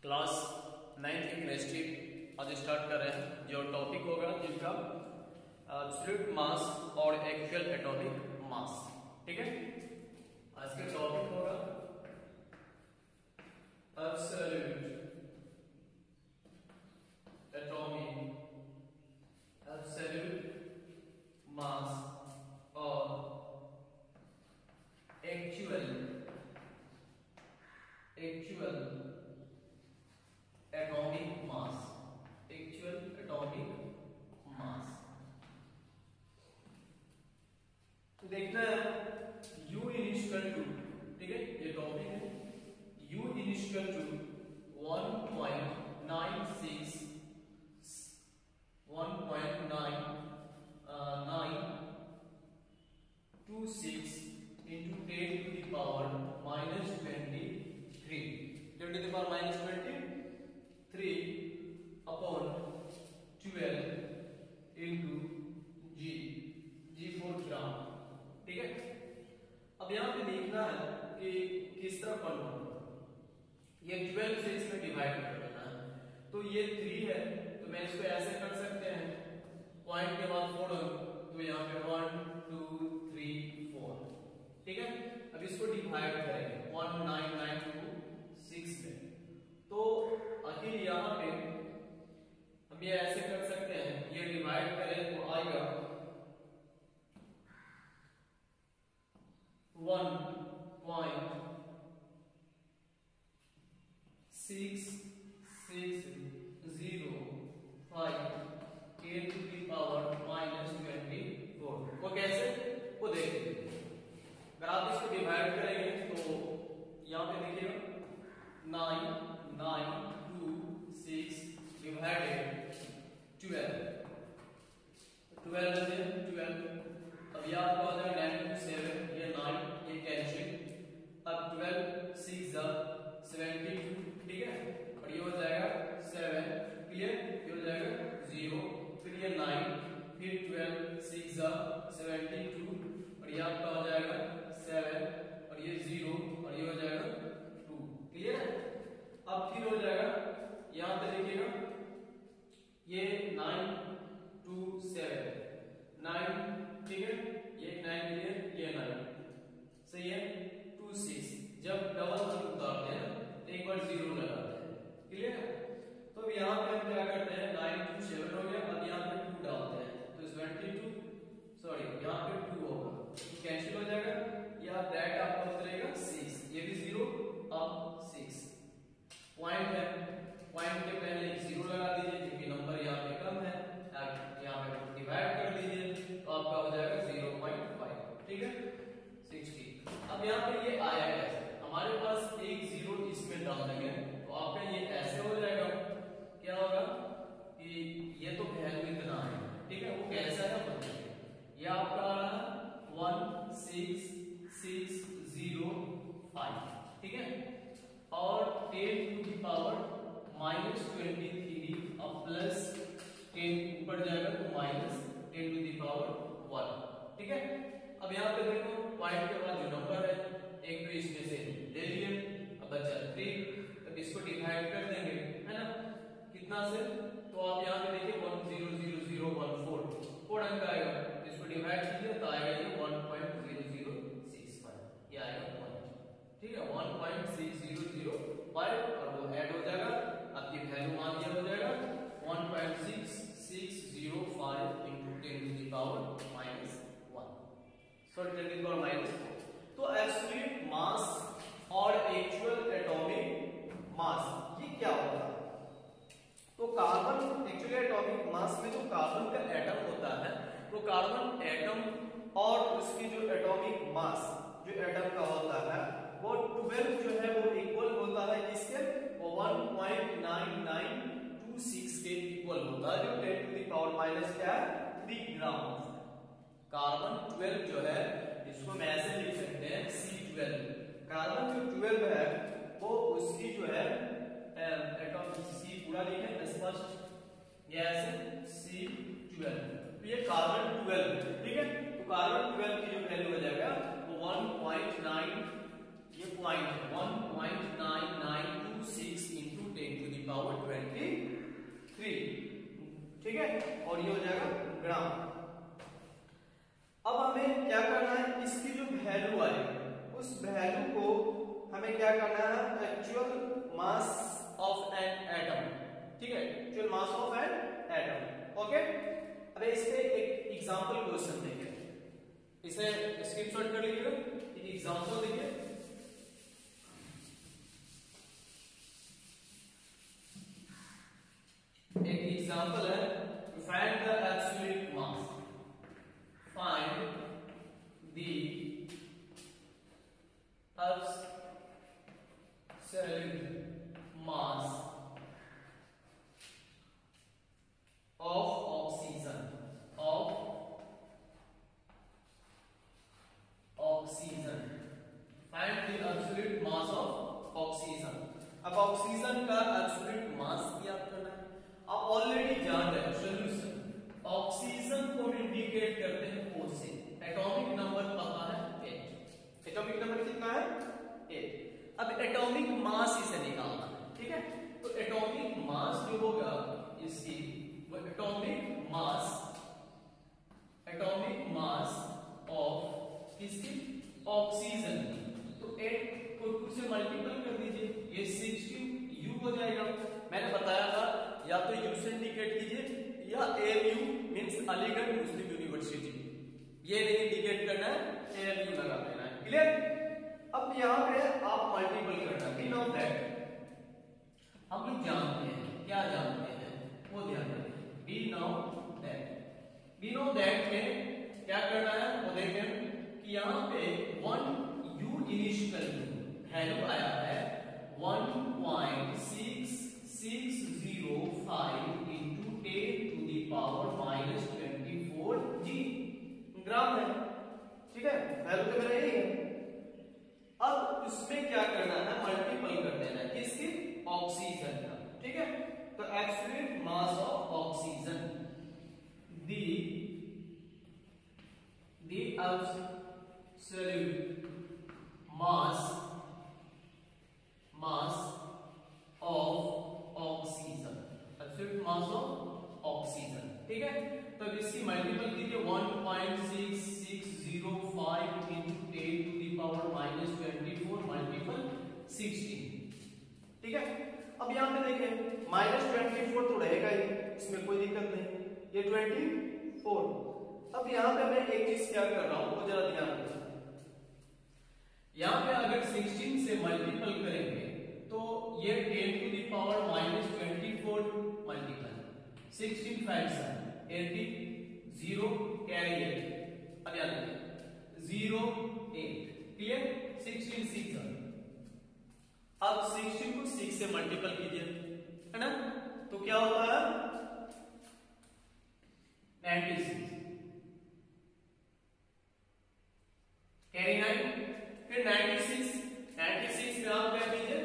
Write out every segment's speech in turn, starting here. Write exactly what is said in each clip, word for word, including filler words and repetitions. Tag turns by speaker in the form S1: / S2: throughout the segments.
S1: Class ninth की chemistry आज start कर रहे हैं। जो टॉपिक होगा जिनका एब्सोल्यूट मास और एक्चुअल एटॉमिक मास। ठीक है, आज का टॉपिक होगा एब्सोल्यूट एटॉमिक एब्सोल्यूट मास और actual actual atomic mass actual atomic mass. तो देखना है U इनिशियल टू, ठीक है, ये टॉपिक है। U initial to one point nine six one point nine nine two six into ten to the power minus twenty three ten to the power minus twenty three upon twelve into g g four gram. ठीक है, अब यहां पे देखना है कि किस तरह कन्वर्ट होगा। ये ट्वेल्व से इसमें डिवाइड कर देना है। तो ये थ्री है तो मैं इसको ऐसे कर सकते हैं, पॉइंट के बाद फोर, तो यहाँ पे वन टू थ्री फोर। ठीक है, अब इसको डिवाइड करेंगे one nine nine two six में। तो आखिर यहाँ पे हम ये ऐसे कर सकते हैं, ये डिवाइड करें तो आएगा one point six six zero five ten to the power minus twenty four. वो कैसे, वो देखिए। अगर आप इसको डिवाइड करेंगे तो यहाँ पे देखिएगा nine nine two six divided twelve twelve है ट्वेल्व। अब यह आपका हो जाएगा नाइन टू सेवन, ये नाइन ये कैंसिल। अब ट्वेल्व सिक्स सेवेंटी टू, ठीक है, और ये हो जाएगा सेवन, क्लियर, ये हो जाएगा जीरो, फिर ये नाइन, फिर ट्वेल्व सिक्स सेवेंटी टू, और ये आपका हो जाएगा सेवन, और ये जीरो, और ये हो जाएगा टू, क्लियर है। अब फिर हो जाएगा यहां पे देखिएगा ये नाइन टू सेवन नाइन, ठीक है, ये नाइन क्लियर, ये नाइन सही है, टू सिक्स। जब डबल हम उतारते हैं तो एक बार जीरो लगाते हैं, क्लियर है। तो अब यहाँ पे हम क्या करते हैं, नाइन टू सेवन हो गया, अब यहाँ पे टू डालते हैं तो ट्वेंटी टू, सॉरी यहाँ पे टू होगा तो कैंसिल हो जाएगा, या दैट आपका उतरेगा सिक्स, ये भी जीरो, अब सिक्स। पॉइंट है, पॉइंट के पहले जीरो लगा दीजिए क्योंकि नंबर यहाँ पे कम है, यहाँ पे डिवाइड कर दीजिए तो आपका हो जाएगा जीरो पॉइंट फाइव, ठीक है, सिक्सटी। अब यहाँ पे ये आया कैसे, हमारे पास एक जीरो इसमें डाल देंगे तो आपका ये ऐसे हो जाएगा, क्या होगा कि ये तो वैल्यू इतना है, ठीक है, वो कैसा है बताइए। ये आपका आ रहा है one six six zero five, ठीक है, और ten to the power minus twenty three अब प्लस टेन ऊपर जाएगा तो minus ten to the power one, ठीक है। अब यहाँ पे देखो पॉइंट के बाद जो नंबर है एक तो इसमें से ले लिए, अब बचा थ्री, अब इसको डिवाइड कर देंगे, है ना, कितना से, तो आप यहाँ पे देखिए one zero zero zero one four four अंक आएगा, तो इसको डिवाइड कीजिए तो आएगा ये one point zero zero six five, ये आएगा वन, ठीक है, one point six zero zero five, और वो ऐड हो जाएगा, आपकी वैल्यू मान लिया हो जाएगा one point six six zero five into ten to the power minus one, sorry ten to the power minus four. तो एब्सोल्यूट मास और एक्चुअल एटॉमिक मास ये क्या होता है। तो कार्बन एक्चुअली एटॉमिक मास में जो कार्बन का एटम होता है, तो कार्बन एटम और उसकी जो एटॉमिक मास जो एटम का होता है वो ट्वेल्व जो है वो इक्वल होता है किसके, वो one point nine nine two six के इक्वल होता है, जो ten to the power minus क्या है थ्री ग्राम। कार्बन ट्वेल्व जो है इसको मैं ऐसे लिख सकते हैं सी ट्वेल्व। कार्बन जो ट्वेल्व है वो उसकी जो है एटॉम सी पूरा लिखे स्पष्ट, ये ऐसे सी ट्वेल्व, तो ये कार्बन ट्वेल्व, ठीक है। तो कार्बन ट्वेल्व की जो वैल्यू हो जाएगा वो वन पॉइंट नाइन, ये point one point nine nine two six into ten three, ठीक है, और ये हो जाएगा ग्राम। अब हमें क्या करना है, इसकी जो वैल्यू आएगी उस वैल्यू को हमें क्या करना है, actual mass of an atom, ठीक है, actual mass of an atom. Okay, अबे इस पे एक एग्जांपल क्वेश्चन देखिए, इसे स्क्रीनशॉट कर लीजिएगा, एक एग्जांपल देखिए। एक एग्जांपल है, find the absolute mass, find the absolute mass of oxygen of oxygen find the absolute mass of oxygen। अब ऑक्सीजन का एब्सोल्यूट मास क्या करना है, आप ऑलरेडी जान रहे हो सॉल्यूशन, ऑक्सीजन को इंडिकेट करते हैं O से, एटॉमिक नंबर पता है एट, एटॉमिक नंबर कितना है एट। अब एटॉमिक मास इसे निकालना है, ठीक है, तो एटॉमिक मास जो होगा इसकी atomic mass, atomic mass of किसकी, ऑक्सीजन की, तो एट को टू से मल्टीपल कर दीजिए, ये सिक्सटीन यू हो जाएगा। मैंने बताया था या तो यू से इंडिकेट कीजिए या ALU means Aligarh Muslim university, ये नहीं इंडिकेट करना है, एएलयू लगा देना है, क्लियर। अब यहां पे आप मल्टीपल करना, वी नो दैट, हम लोग जानते हैं, क्या जानते हैं वो ध्यान रखें, we know that we know that में क्या करना है वो देखें कि यहाँ पे वन u इनिशियल वैल्यू आया है one point six six zero five into ten to the power minus twenty four g gram है, ठीक है, वैल्यू तो मेरा यही है। अब इसमें क्या करना है, मल्टीपल कर देना है किसकी, ऑक्सीजन का, ठीक है, तो absolute mass of oxygen, the the absolute mass mass of oxygen, absolute mass of oxygen, ठीक है, तो इसकी मल्टीपल कीजिए one point six six zero five into ten to the power minus twenty four multiple sixteen, ठीक है। अब यहाँ पे देखें माइनस ट्वेंटी फोर तो रहेगा ही, इसमें कोई दिक्कत नहीं, ये ट्वेंटी फोर। अब यहाँ पे मैं एक चीज क्या कर रहा हूँ वो जरा ध्यान रखें, यहाँ पे अगर सिक्सटीन से मल्टीपल करेंगे तो ये ten to the power minus twenty four multiple sixteen five seven eighty zero carry eight, अब याद रखिए zero eight, clear, sixteen six, अब सिक्सटीन को सिक्स से मल्टीपल कीजिए, है ना, तो क्या होता है नाइंटी सिक्स, कैरी नाइन, फिर ninety six, ninety six gram कर दीजिए,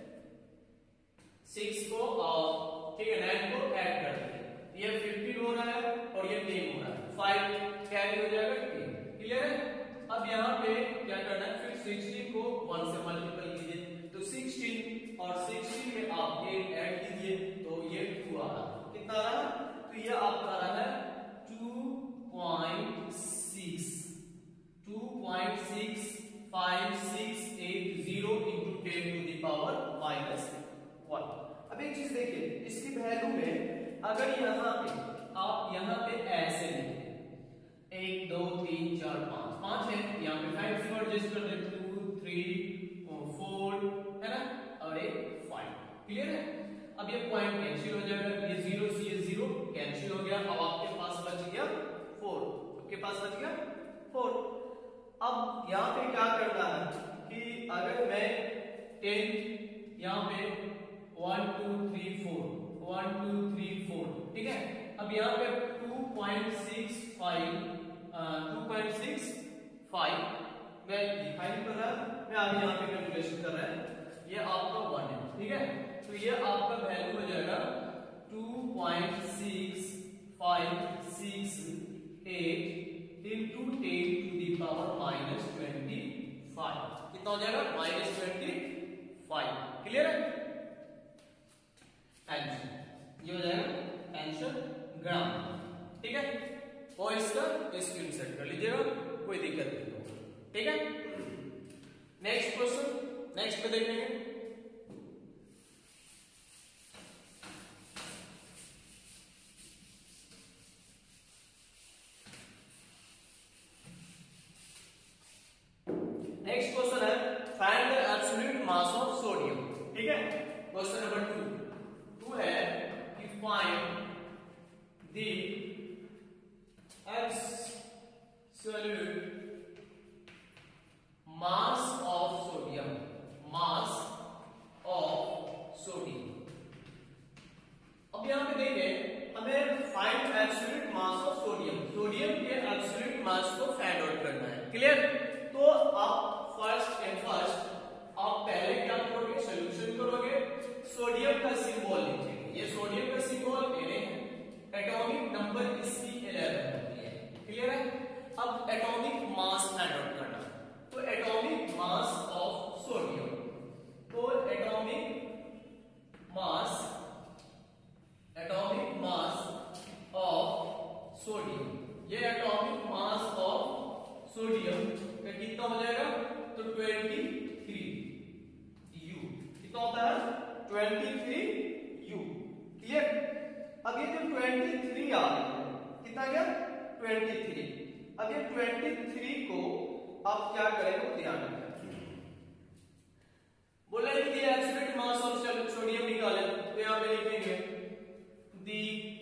S1: सिक्स को और ठीक है नाइन को ऐड कर दीजिए, ये फिफ्टीन हो रहा है और ये टेन हो रहा है, फाइव कैरी हो जाएगा टेन, क्लियर है। अब यहाँ पे क्या करना है, फिर सिक्सटीन को वन से मल्टीपल कीजिए, तो सिक्सटीन और सिक्सटीन में आप टेन ऐड कीजिए तो ये टू आ रहा है, कितना आ रहा है, तो ये आपका आ रहा है two point six two point six five six eight zero into ten to the power minus one. अब एक चीज देखिए, इसकी वैल्यू में अगर यहाँ पे आप यहाँ पे ऐसे लिखें एक दो तीन चार पांच, पांच है, यहाँ पे फाइव जीरो एडजस्ट कर दे, टू थ्री फोर है ना, और एक फाइव, क्लियर है। अब ये पॉइंट कैंसिल हो जाएगा, ये जीरो से ये जीरो कैंसिल हो गया, अब आपके पास बच गया फोर, आपके पास बच गया फोर। अब यहाँ पे क्या करना है कि अगर मैं टेन यहाँ पे one two three four one two three four, ठीक है, अब यहाँ पे two point six five two point six five मैं डिफाइन कर रहा है, मैं अभी यहाँ पे कैलकुलेशन कर रहा है, ये आपका वन है, ठीक है, तो ये आपका वैल्यू हो जाएगा two point six five six eight into ten to the power minus twenty five, कितना हो जाएगा माइनस ट्वेंटी फाइव, क्लियर है, ये हो जाएगा सेट कर लीजिएगा, कोई दिक्कत नहीं होगा। ठीक है, नेक्स्ट क्वेश्चन, नेक्स्ट पे देखेंगे। नेक्स्ट क्वेश्चन है find the absolute mass of sodium. ठीक है, क्वेश्चन नंबर टू टू है कि find the absolute mass of sodium, mass of sodium. अब यहां पे देखें, हमें find absolute mass of sodium, sodium के एब्सोल्यूट मास को फाइंड आउट करना है। क्लियर? तो आप फर्स्ट एंड फर्स्ट आप पहले क्या करोगे, सॉल्यूशन करोगे, सोडियम का सिंबल लिखेंगे। ये सोडियम का सिंबल मैंने एटॉमिक नंबर इसकी इलेवन होती है। क्लियर है? अब एटॉमिक मास फाइंड आउट करना, तो एटॉमिक मास ऑफ सोडियम, तो atomic mass, atomic mass of sodium, ये एटॉमिक मास ऑफ सोडियम का कितना हो जाएगा, तो तेईस यू। कितना होता है, तेईस यू। क्लियर? अब ये जो तेईस आ रहा है, कितना गया, तेईस। अब ये तेईस को आप क्या करेंगे, ध्यान रखें, बोला है कि एब्सोल्यूट मास ऑफ सोडियम निकालें, तो यहां पे लिखेंगे the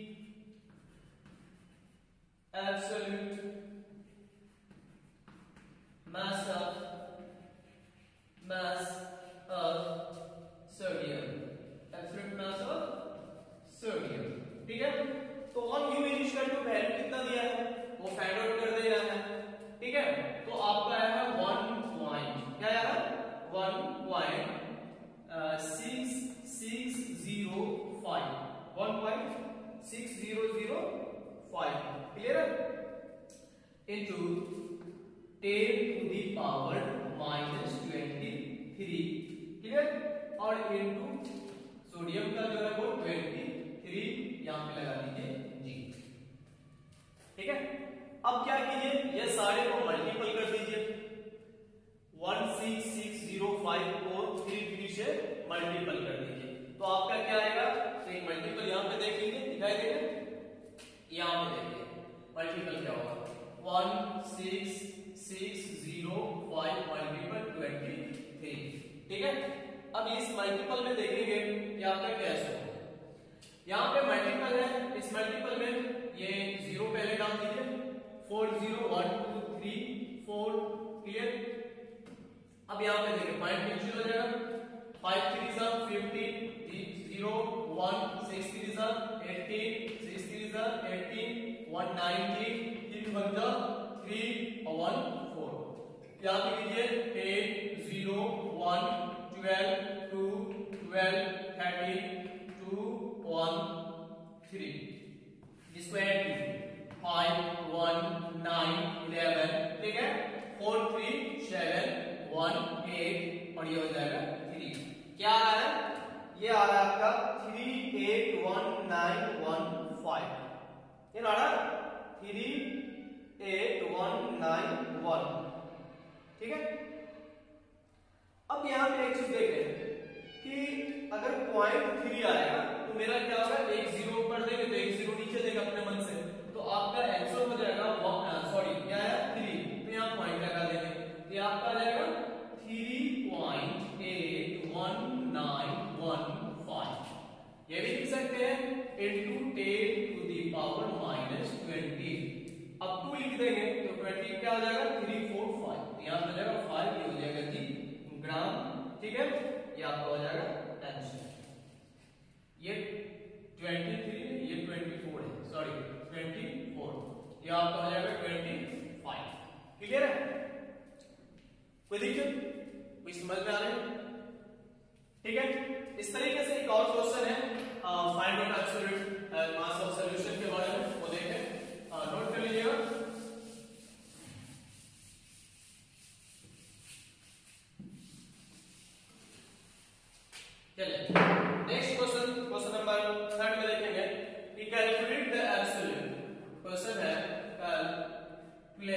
S1: absolute mass of mass of sodium, absolute mass of sodium। ठीक है, तो one u is equal to value कितना दिया है वो फाइंड आउट कर दे रहा है। ठीक है, तो आपका आया है वन पॉइंट, क्या आया है, one point six six zero five, one point six zero zero five. Clear है? Into ten to the power minus twenty three. Clear? और इनटू सोडियम का जो है वो ट्वेंटी थ्री, यहां पे लगा दीजिए जी। ठीक है, अब क्या कीजिए, ये सारे को मल्टीपल कर दीजिए, one six six zero five को थ्री थ्री से मल्टीपल कर दीजिए, तो आपका क्या आएगा, तो एक मल्टीपल यहां पे देख लीजिए, दिखाई देगा, यहां पे देखिए मल्टीपल क्या होगा, one six six zero five multiple twenty three. ठीक है, अब इस मल्टीपल में देखेंगे कि आपका कैसे होगा, यहाँ पे मल्टीपल है, इस मल्टीपल में ये जीरो पहले डाल दीजिए, four zero one two three four. Clear? अब यहाँ पे देखिए पॉइंट कैंसिल हो जाएगा, फाइव थ्री सा fifteen, zero one, six three सा एटीन, सिक्स थ्री सा एटीन, वन नाइनटीन, तीन वन जा थ्री और वन फोर। यहाँ पे कीजिए ten, zero, one, twelve, two, twelve, thirteen, two, one, three, square two, five, one, nine, eleven. ठीक है, four, three, seven, one, eight और ये हो जाएगा थ्री। क्या आ रहा है, ये आ रहा है आपका three eight one nine one five, ये आ रहा है three eight one nine one. ठीक है, अब यहां पे एक चीज देख रहे कि अगर पॉइंट थ्री आएगा तो मेरा क्या होगा, एक जीरो ऊपर देंगे तो एक जीरो नीचे देगा अपने मन से, तो आपका आंसर हो जाएगा सॉरी क्या है थ्री, तो यहां पॉइंट लगा देंगे, ये आपका आ जाएगा three point eight one nine one five. ये भी लिख सकते हैं into ten to the power minus twenty. अब टू लिख देंगे तो ट्वेंटी क्या हो जाएगा, थ्री फोर फाइव, यहाँ पे हो जाएगा फाइव, ये हो जाएगा जी ग्राम। ठीक है, ये आपका हो जाएगा आंसर। ये ट्वेंटी थ्री ये ट्वेंटी फोर है, सॉरी ट्वेंटी फोर, ये आपका हो जाएगा ट्वेंटी फाइव। क्लियर है? कोई दिक्कत, कोई समझ में आ रहा है? ठीक है, इस तरीके से एक और क्वेश्चन है find out absolute mass of solution के बारे में, वो देखें, नोट कर लीजिएगा। चलिए next question, question number third में देखेंगे कि कैलकुलेट द एब्सोल्यूट, क्वेश्चन है कैलकुलेट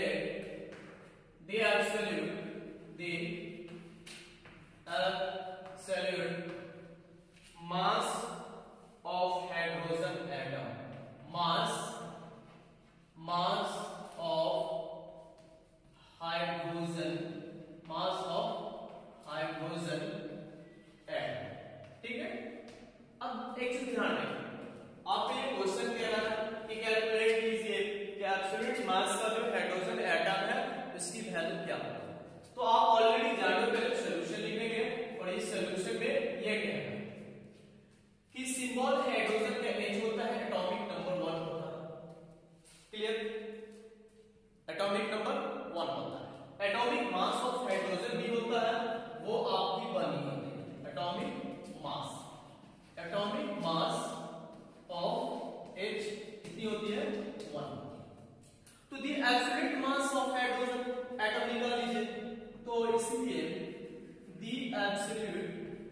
S1: एक चीज ध्यान रखिए, आपको ये क्वेश्चन कह रहा है कि कैलकुलेट कीजिए कि एब्सोल्यूट मास का जो हाइड्रोजन एटम है इसकी वैल्यू क्या होगी। तो आप ऑलरेडी जानो, पहले सोल्यूशन लिखेंगे और इस सोल्यूशन में ये क्या है कि सिंबल हाइड्रोजन का H होता है, एटॉमिक नंबर वन होता है। क्लियर? एटॉमिक नंबर वन होता है। एटॉमिक मास ऑफ हाइड्रोजन भी होता है, वो आपकी वन ही होती है। Atomic mass, atomic mass of H कितनी होती है? वन। तो the absolute mass of hydrogen atom निकाल लीजिए। तो इसलिए the absolute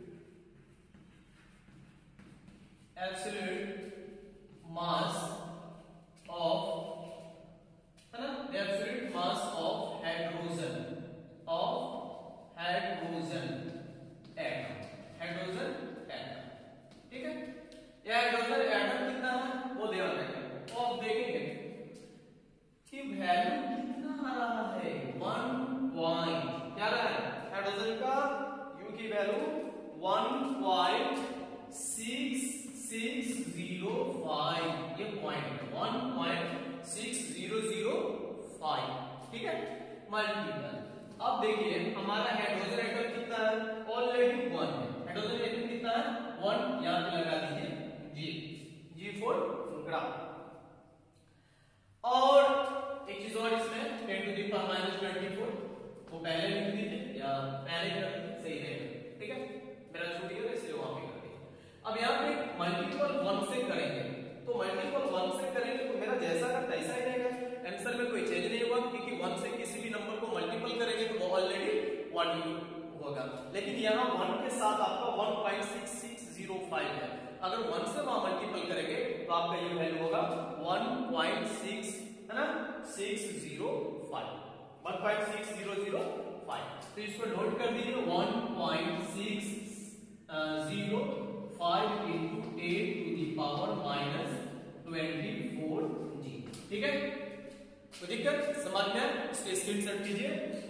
S1: absolute mass of, है ना, the absolute mass of hydrogen of hydrogen atom, hydrogen atom, ठीक है। ये हाइड्रोजन एटम कितना है वो ध्यान रखें। तो आप देखेंगे कि वैल्यू कितना आ रहा है, वन पॉइंट क्या रहा है हाइड्रोजन का यू की value one point six six zero five, ये पॉइंट है one point six zero zero five, ठीक है, मल्टीपल। अब देखिए हमारा हाइड्रोजन एटम कितना है, ऑलरेडी वन है। हाइड्रोजन एटम कितना है? वन। यहां पे लगा दीजिए जी, जी फॉर ग्राम। और एक चीज और इसमें ten to the power minus twenty four, वो पहले लिख दीजिए या पहले कर दीजिए, सही रहेगा, ठीक है। मेरा छुट्टी है इसलिए वहां पे कर दिया। अब यहाँ पे मल्टीपल वन से करेंगे, तो मल्टीपल वन से करेंगे तो मेरा जैसा का तैसा ही रहेगा, आंसर में कोई चेंज नहीं होगा, क्योंकि वन से किसी भी नंबर को मल्टीपल करेंगे तो वो ऑलरेडी वन ही होगा। लेकिन यहाँ वन के साथ आपका one point six six zero five है, अगर वन से वहां मल्टीपल करेंगे तो आपका ये वैल्यू होगा वन पॉइंट सिक्स, है ना, six zero five, one point six zero zero five. तो इसको नोट कर दीजिए, one point six zero five into eight to the power minus twenty four जी, ठीक है। तो दिक्कत समझ में, इसके स्क्रीनशॉट कीजिए।